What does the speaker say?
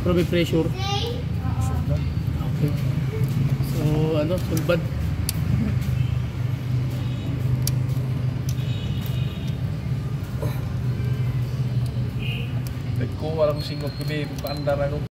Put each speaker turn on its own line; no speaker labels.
Grabe pressure. Okay. So, ano, sulbad.
Nagkuha lang singok ko din, paandar ako.